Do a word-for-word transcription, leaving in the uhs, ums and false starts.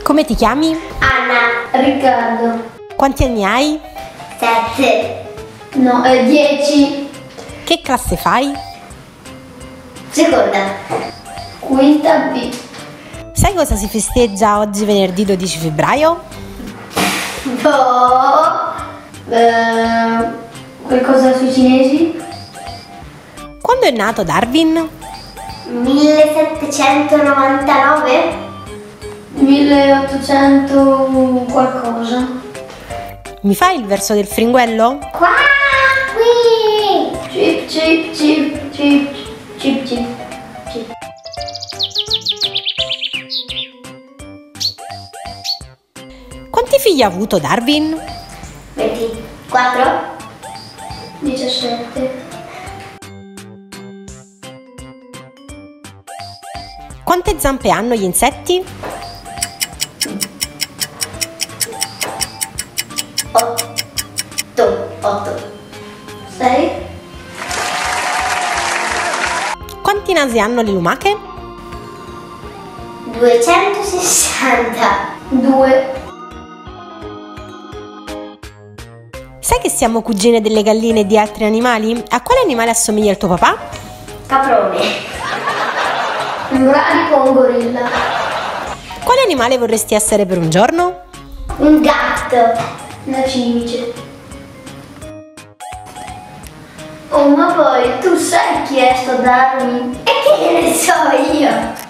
Come ti chiami? Anna. Riccardo. Quanti anni hai? Sette. No, eh, dieci. Che classe fai? Seconda. Quinta B. Sai cosa si festeggia oggi venerdì dodici febbraio? Boh. Eh, qualcosa sui cinesi? Quando è nato Darwin? millesettecentonovantanove? milleottocento qualcosa. Mi fai il verso del fringuello? Qua, qui. Cip, cip, cip, cip, cip, cip, cip. Quanti figli ha avuto Darwin? ventiquattro? diciassette. Quante zampe hanno gli insetti? otto. otto. sei. Quanti nasi hanno le lumache? duecentosessanta. due. Sai che siamo cugine delle galline e di altri animali? A quale animale assomiglia il tuo papà? Caprone. Un bradipo o un gorilla? Quale animale vorresti essere per un giorno? Un gatto. Una cimice. Oh, ma poi tu sai chi è sto Darwin? E che ne so io?